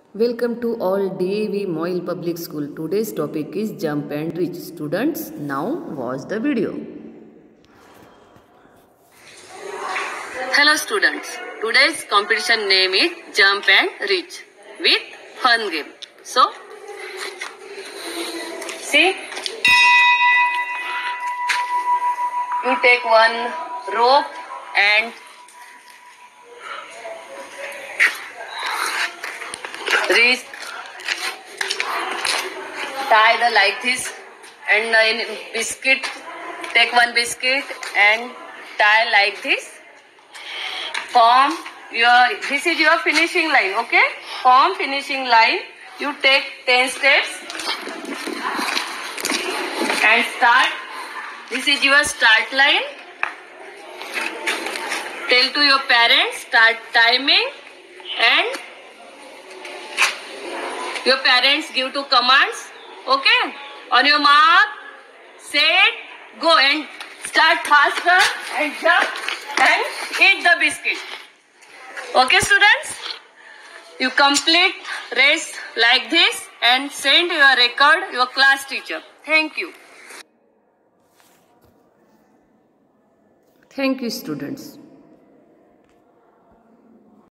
Welcome to all DAV Moyle Public School. Today's topic is jump and reach. Students, now watch the video. Hello students. Today's competition name is jump and reach with fun game. So, see, you take one rope and reach, tie the like this, and in biscuit, take one biscuit and tie like this. Form this is your finishing line, okay? Form finishing line. You take 10 steps and start. This is your start line. Tell to your parents, start timing, and your parents give two commands, okay? On your mark, set, go, and start faster and jump and eat the biscuit. Okay, students? You complete race like this and send your record your class teacher. Thank you. Thank you, students.